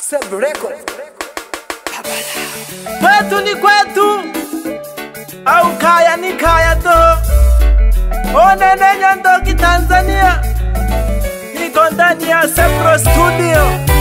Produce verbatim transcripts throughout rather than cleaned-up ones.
Sub record. Kwetu ni kwetu, au kaya ni kaya to. Onene Nyandoki Tanzania, niko ndani ya Sepro Studio.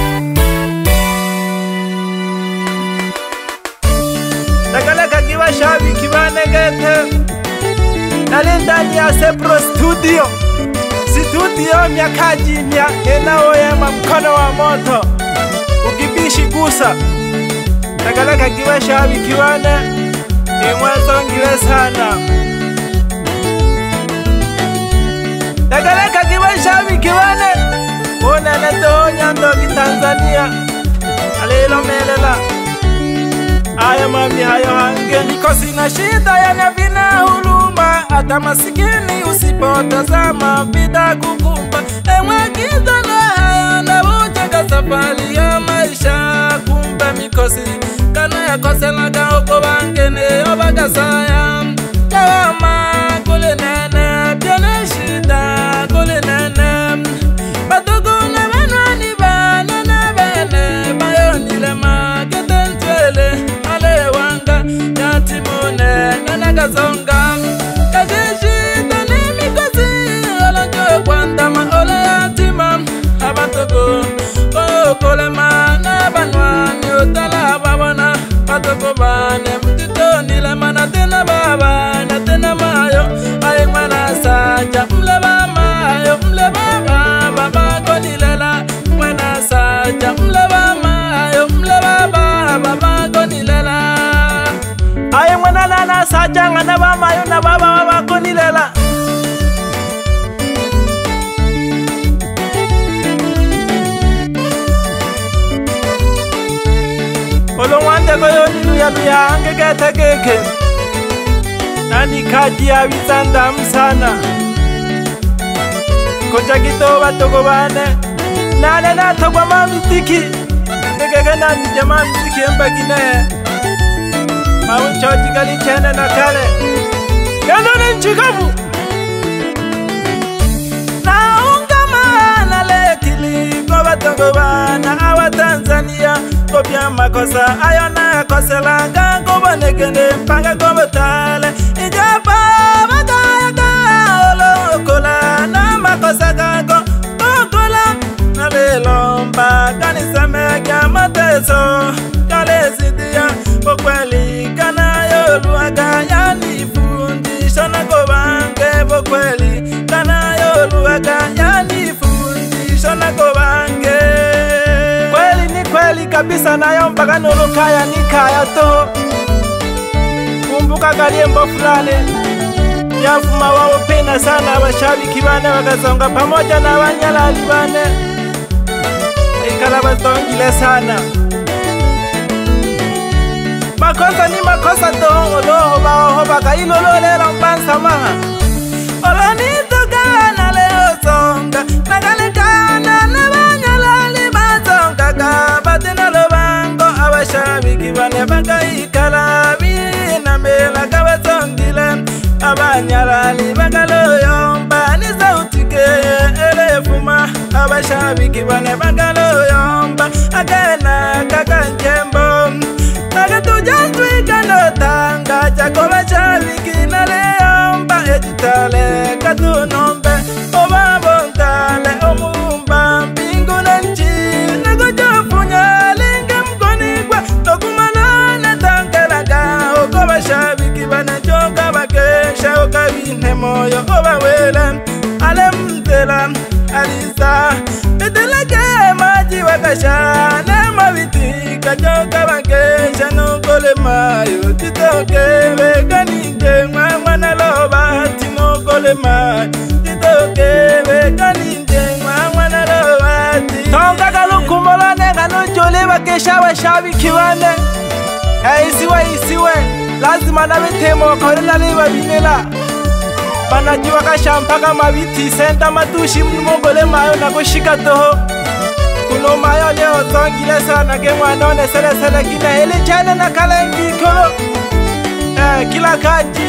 Nagaleka kiwa shabi kiwa negete, nali ndani ya Sepro Studio. Studio miakaji mia ninaoyema mkono wa moto, ukibishi gusa. Nagaleka kiwa shabi kiwane, imwezo ngile sana. Nagaleka kiwa shabi kiwane, unene to Nyandoki Tanzania. Alilo melela, aya mami hayo hange. Niko sina shida ya vina huluma, hata masikini usipotazama bida kukumba. Ewe giza na haya na utaka safari ya maisha. Kumbe mikosi kana ya kose laga oko bangene obaga saya. Kawama kule nene pione shida kule nene. Batugu na benwani bane na bene bayon dilema ketentwele. Ale wanga yatimone nana gazonga. Kajishida ni mikosi olanjo kwandama ole yatima. Abatugu kole mana banwani utala babana. Batugu bane mtito nile mana tena baba na tena mayo. Ay mana saja mleba mayo mleba baba bako nilela. Mana saja mleba mayo mleba baba bako nilela. Ay mana nana saja ngana baba mayo na baba bako nilela. Olongwande koyo nilu ya biya ange gete geke. Nani kaji ya wizanda msana. Koja kito batoko bane. Nane na tokwa mamitiki. Ngegege nani jama mitiki mba kine. Maunchoji gali kene na kale. Gano nchikabu. Naungama lekili kwa batoko bana awa Tanzania. Kopia makosa ayona koselanga kobonekene mpanga kobotale. Ijapa bataya ka olokola na makosa kako okola. Nalelomba kanisame kya mateso kalesidia bokweli kana yoluaga yanifundisha na kobange bokweli kana yoluaga yanifundisha na kobange. Kweli ni kweli kabisa nayo mpaka nuru kaya ni kaya to. Kumbuka kaliembo fulani yafuma wao pena sana washabiki bane wakazonga pamoja na wanyalali bane. Ikala batongile sana. Makosa ni makosa to oloho baho baka ilololera mbansa maha. Olani toka na leo songa nagalekana na wanyalali bazonga kabatina lobango abashabiki bane baka ikala bina mela kabazongile. Abanyalali baka loyomba ni sauti ke elefuma. Abashabiki bane baka loyomba agana kakanjembo. Nakatujazwi kanotanga chako bashabiki na leomba ejitale katunombe. Obabontale omumba mbingu na nchi. Nakujofunya linge mkonikwa tokumalane tankelaga. Oko bashabiki banachoka bakesha okabine moyo obawele. Ale mtela alisa betelake maji wakasha. Nema bitika choka bakesha nukole mayo. Titoke veganinde mwana loba tinukole mayo. Titoke veganinde mwana loba ti. Tonga kalukumola nenga nujole bakesha washabiki wane. Hey isiwe isiwe, lazima na betemo wakorela liba binela. Banajiwa kashampaka mabiti senta matushi mnumogole mayo na kushika toho. Kuno mayo leo zongile sana ke mwanone sele sele kina hele chane na kalengi kolo. Eh kila kaji.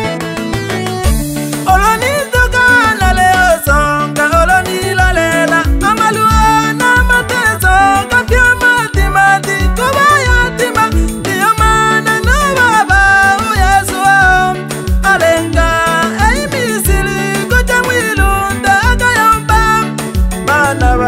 Oloni toka na leo songa oloni lalela. Amaluana mateso kapia mati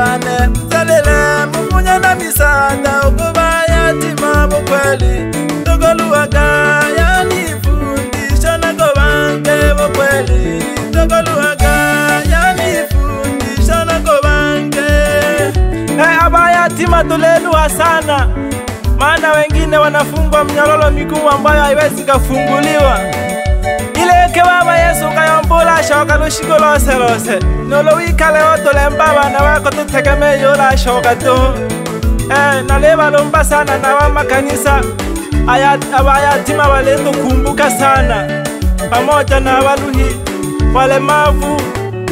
bane mzalele mumunya na misanda ukuba yatima bokweli togoluwaga yanifundisha na kobange bokweli togoluwaga yanifundisha na kobange. Eh, aba yatima tulelua sana, maana wengine wanafungwa mnyororo migumu ambayo haiwezi kufunguliwa. Ile ke baba Yesu kayombula shoka lushiko lose lose nolo wikale otole mbaba na wako tutegemee yola shoka to. Eh, naleba lomba sana na wa makanisa ayat abayatima wale tukumbuka sana pamoja na waluhi walemavu.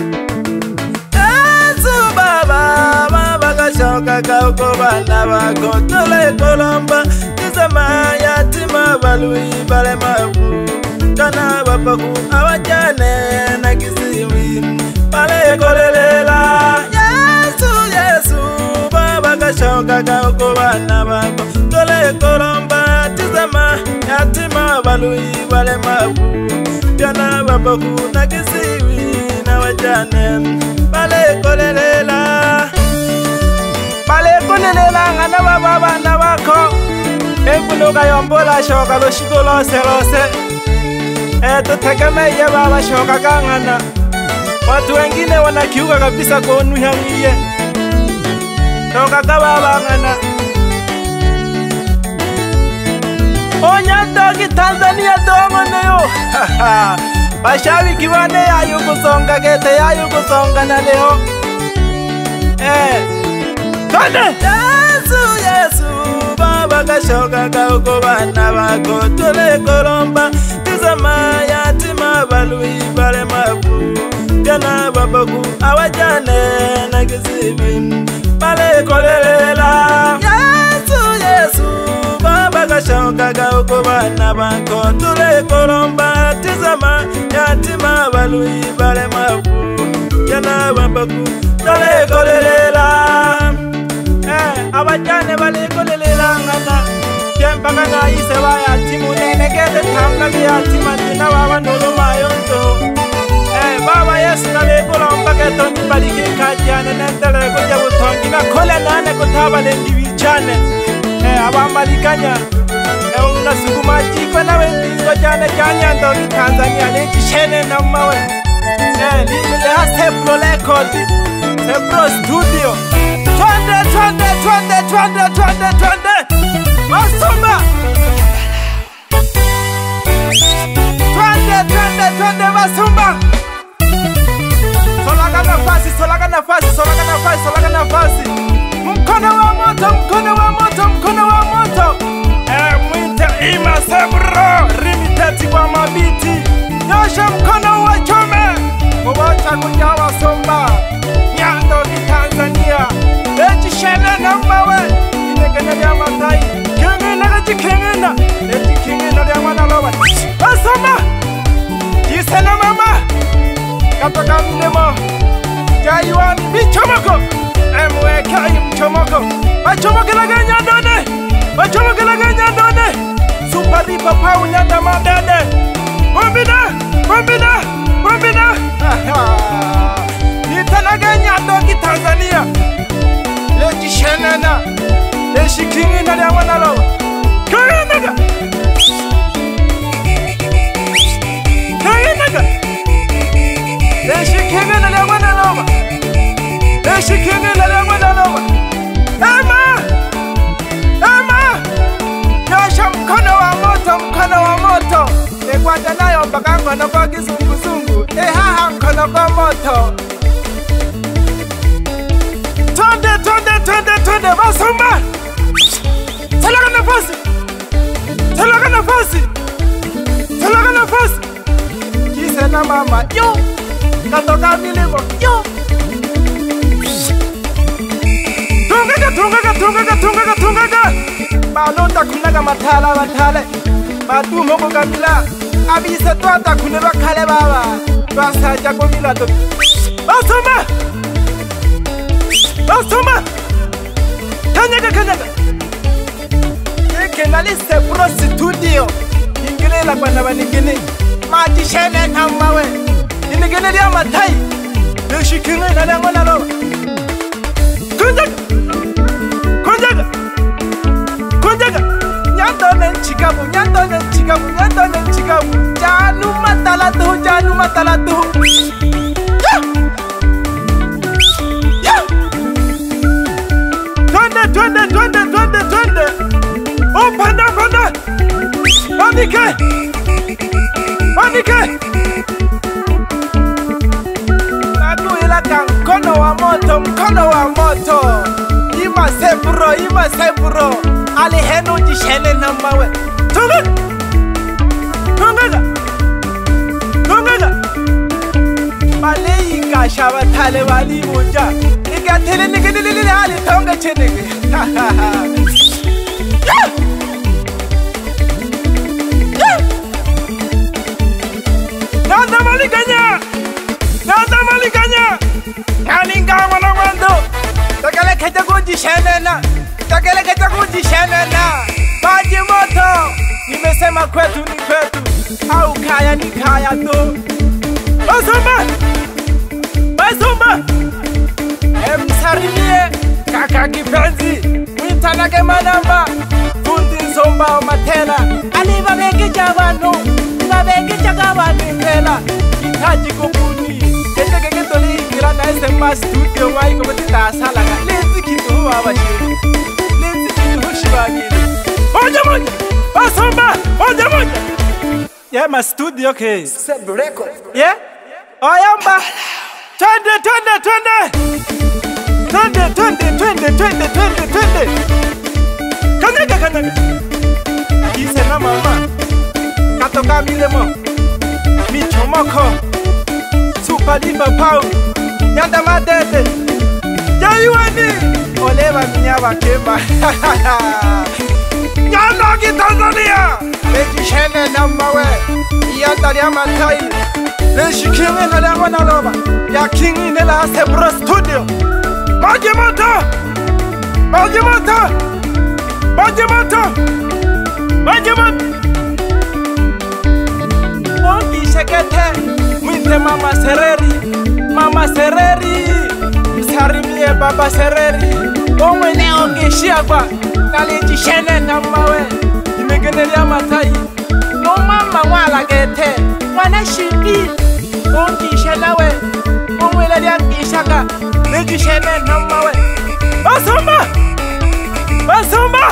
Yesu baba baba kashoka kauko bana wako tole kolomba tizama yatima waluhi walemavu kana babaku awajane na kisimi pale kolelela. Yesu Yesu baba kashoka kauko bana wako tole kolomba tizama yatima waluhi walemavu kana babaku na kisimi na wajane pale kolelela pale kolelela ngana baba bana wako enkunuka yombola shoka loshiko lose lose. Eh, tutegemee baba shoka kangana. Watu wengine wanakiuka kabisa kuonuya mie shoka baba ngana. Onyando ki Tanzania dongo neyo bashabiki bane yayo kusonga gete yayo kusonga na leo. Eh, kande Yesu Yesu baba kashoka kauko bana bako tole kolomba tizama yatima waluhi walemavu kana babaku awajane na kisimi pale kolelela. Yesu Yesu baba kashoka kauko bana bako tole kolomba tizama yatima waluhi walemavu kana babaku tole kolelela. Eh, abajane bale kolelela ngana kempa ngana ise ba yatimu nene kete tamna bi yatima tina baba nolo mayonto. Eh, baba Yesu na le kolomba keto ni balike kajane nentele ko jabu tongi na kole nane ko tabale ndivichane. Eh, aba malikanya e una sukuma jiko na wendi ko jane kanya ndo ki Tanzania le chene na mawe. Eh, limele ha sepro record sepro studio twende twende twende twende twende twende Basumba twende twende twende Basumba. Solaga nafasi solaga nafasi solaga nafasi solaga nafasi mkono wa moto mkono wa moto mkono wa moto. Eh, mwite ima sebro rimiteti kwa mabiti nyosha mkono wa chome mwacha kunyawa somba nyando ki Tanzania echi shene na mawe inegene ya matai kengena echi kengena echi kengena ya manaloba Basumba kisena mama katoka mnemo jaiwan bichomoko emwe kai mchomoko bachomoko laganya ndone bachomoko laganya ndone super ripa pa unyanda madede bombina bombina bombina nitalaganya ndo ki Tanzania lechi shenana lechi kingina ya manaloba kengena kengena lechi kingina ya manaloba lechi kingina ya manaloba. Ema Ema nyosha mkono wa moto mkono wa moto ekwata nayo mpaka mkono kwa kizunguzungu ehaha mkono kwa moto. Twende twende twende twende Basumba talaga nafasi talaga nafasi talaga nafasi kisena mama yo katoka milimo yo tungaga tungaga tungaga tungaga tungaga balonda kunaga matala batale batu moko kabila abise twata kuneba kale baba twasaja ko milato. Basumba Basumba kanyaga kanyaga eke nalise pro studio ingine la bana baningine mati shene namawe ingine ya matai leshikine na lango nalo Manike! Manike! Nadu ila ka mkono wa moto, mkono wa moto. Ima sebro, ima sebro. Ali henu jishene na mawe. Tunga! Tunga! Tunga! Malei ka shaba tale wali moja. Ika tele nige nige nige hali tonga chenege. Ha ha ha. Nanda maliganya, nanda maliganya. Aninga wana wando. Takale kete kunji shenena, takale kete kunji shenena. Maji moto, nimesema kwetu ni kwetu, au kaya ni kaya tu. Basumba, basumba. Emsarimie kaka kipenzi, mwitanake manamba. Fundi nsomba matela, aliva beke chabano. Babeke chakaba ningela itaji kubuni kete keke toli kila na sema studio wai ko beta sala ga lezi kitu huwa bashiri lezi kitu hushibagiri moja moja basomba moja moja ya ma studio ke Seb Record yeah oyamba twende twende twende twende twende twende twende twende kanyaga kanyaga kise na mama Katoka milemo, michomoko, super diva pau, nyanda madete, jayuani, oleva minyava kema, nyanda ki Tanzania, leji shene na mawe, yanda ya matai, leji kingi na lewa na loba, ya kingi nela Sebro Studio, maji moto, maji moto, maji moto, maji moto. Shekete, mwite mama Sereri, mama Sereri, msarimie baba Sereri. Omwe leo ngishia kwa, naliji shene na mawe, imegenelia matai. No mama wala gete, wana shibi, ongishe nawe. Omwe leo ngishaka, liji shene na mawe. Basomba, basomba.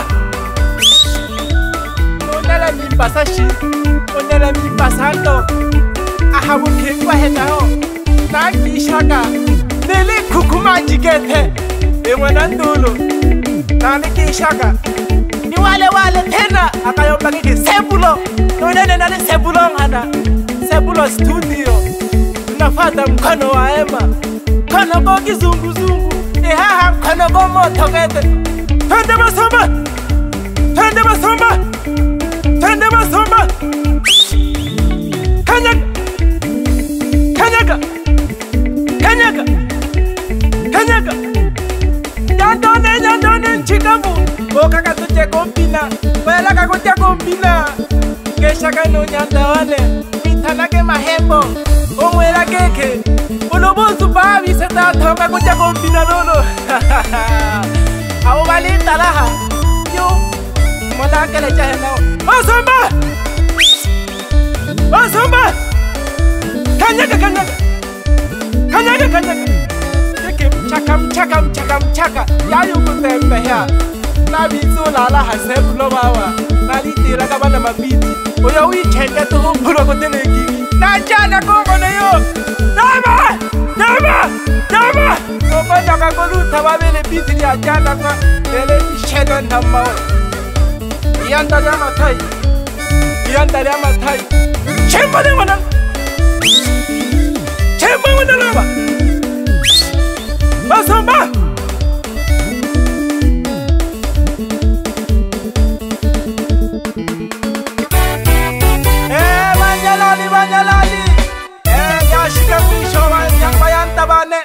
Onela mimbasashi, onela mimbasando. Ahabu kengwa henao Naki shaka Nili kukuma jigete Ewa nandulu Naliki shaka Ni wale wale tena Akayomba kiki Sebulo Nonene nani Sebulo ngana Sebulo Studio Tunafata mkono wa ema Mkono go kizungu zungu Ihaha mkono go moto gete Twende basomba Twende basomba Twende basomba Kanyaga Kanyaga, kanyaga, kanyaga. Yandone, yandone, chikamu. Boka katuche kompina, wela kakuche kompina. Kesha kano nyandawane, mitanake mahembo. Omwela keke, ulobusu babi seta toka kuche kompina lolo. Awu balita laha, yo. Mola kele chahe nao. Basomba, basomba. Kanyaga kanyaga Kanyaga kanyaga Yeke mchaka mchaka mchaka mchaka Yayu kutembe hea Nabizu lala hasebu lobawa Nalitira kabana mabiti Oya wichende tuhu mpuro kutene gigi Najana kongo na yo Nama! Nama! Nama! Kopanya kakoluta wabele biti ni ajana kwa Lele ishene na mawe Iyanda ya matai Iyanda ya matai Chemba ni wana Chemba wana laba Basomba Eh banyalali banyalali Eh yashika misho yamba yanta bane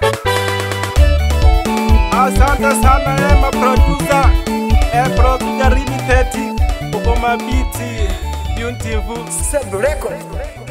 Asante sana eh ma producer Eh producer limited Uko mabiti Beautiful Seb Record